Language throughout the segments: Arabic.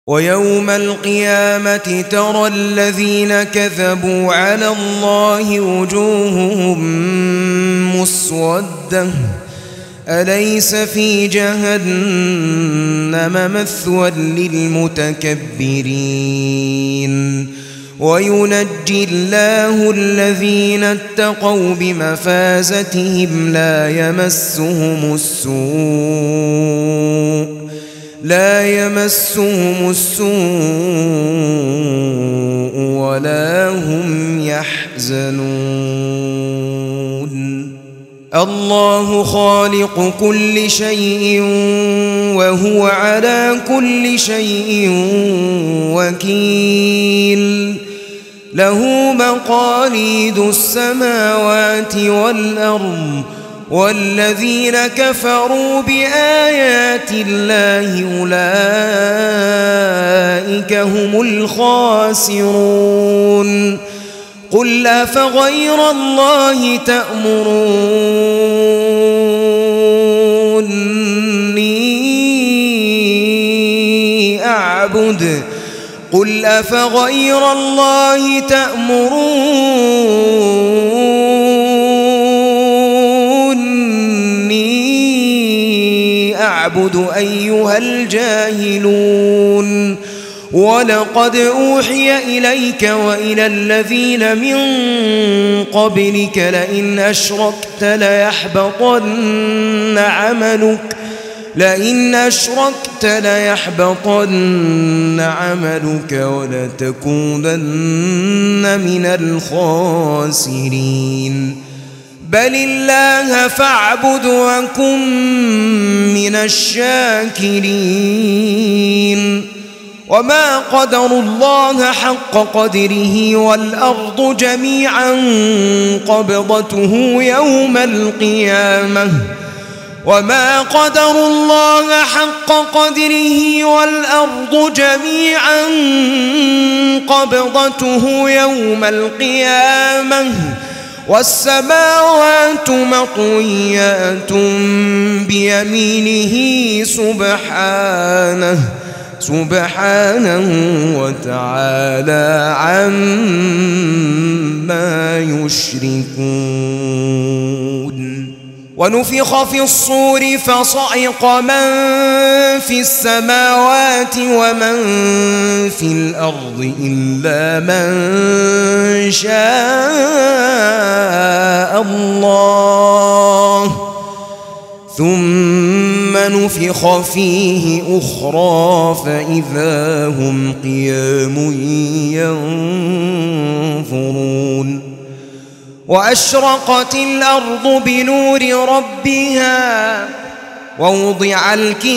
ويوم القيامة ترى الذين كذبوا على الله وجوههم مسودة أليس في جهنم مثوى للمتكبرين وينجي الله الذين اتقوا بمفازتهم لا يمسهم السوء ولا هم يحزنون الله خالق كل شيء وهو على كل شيء وكيل له مقاليد السماوات والأرض والذين كفروا بآيات الله أولئك هم الخاسرون قل أفغير الله تأمروني أعبد قل أفغير الله تأمروني أعبد أيها الجاهلون ولقد أوحي إليك وإلى الذين من قبلك لئن أشركت ليحبطن عملك ولتكونن من الخاسرين بل الله فاعبد وكن من الشاكرين وما قدروا الله حق قدره والأرض جميعا قبضته يوم القيامة وما قدروا الله حق قدره والأرض جميعا قبضته يوم القيامة والسماوات مطويات بيمينه سبحانه وتعالى عما يشركون ونفخ في الصور فصعق من في السماوات ومن في الأرض إلا من شاء الله ثم نفخ فيه أخرى فإذا هم قيام ينظرون وأشرقت الأرض بنور ربها ووضع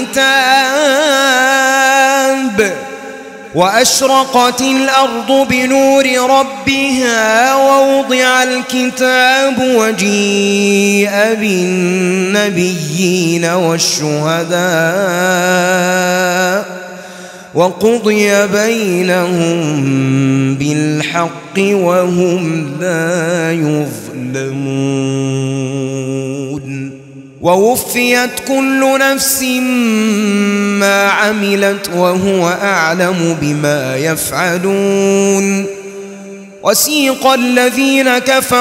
الكتاب وجيء بالنبيين والشهداء وقضي بينهم بالحق وهم لا يظلمون ووفيت كل نفس ما عملت وهو أعلم بما يفعلون وسيق الذين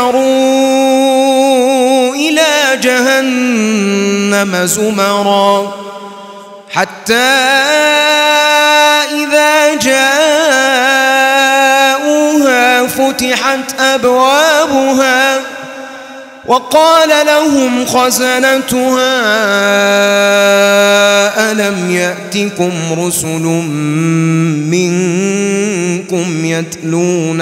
كفروا إلى جهنم زمرا حتى إذا جاءوها فتحت أبوابها وقال لهم خزنتها ألم يأتكم رسل منكم يتلون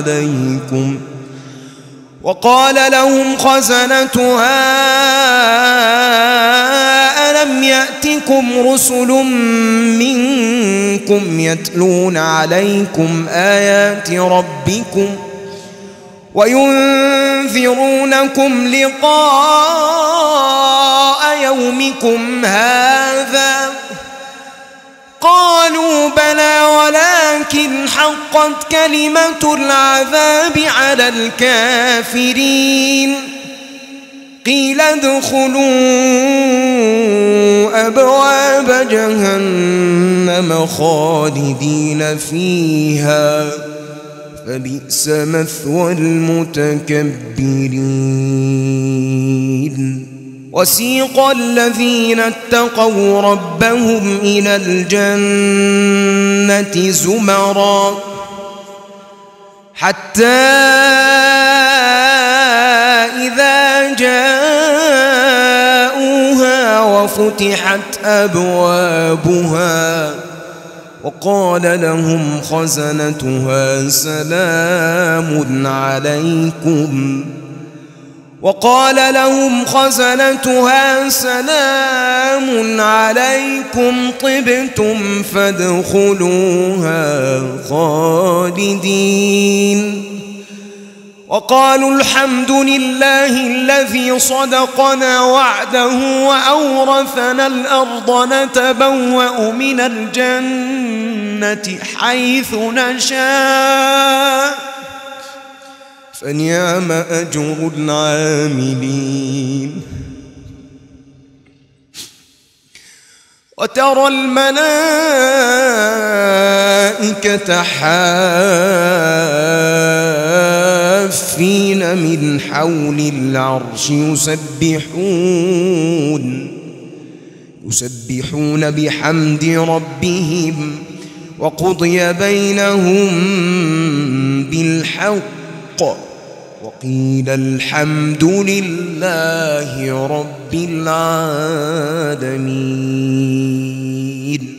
عليكم آيات ربكم وينذرونكم لقاء يومكم هذا قالوا بلى ولكن حقت كلمة العذاب على الكافرين قيل ادخلوا أبواب جهنم خالدين فيها فبئس مثوى المتكبرين وسيق الذين اتقوا ربهم إلى الجنة زمرا حتى إذا جاءوها وفتحت أبوابها وقال لهم خزنتها سلام عليكم طبتم فادخلوها خالدين وقالوا الحمد لله الذي صدقنا وعده وأورثنا الأرض نتبوأ من الجنة حيث نشاء فنعم أجر العاملين وترى الملائكة حافين من حول العرش يسبحون بحمد ربهم وقضي بينهم بالحق وقيل الحمد لله رب العالمين.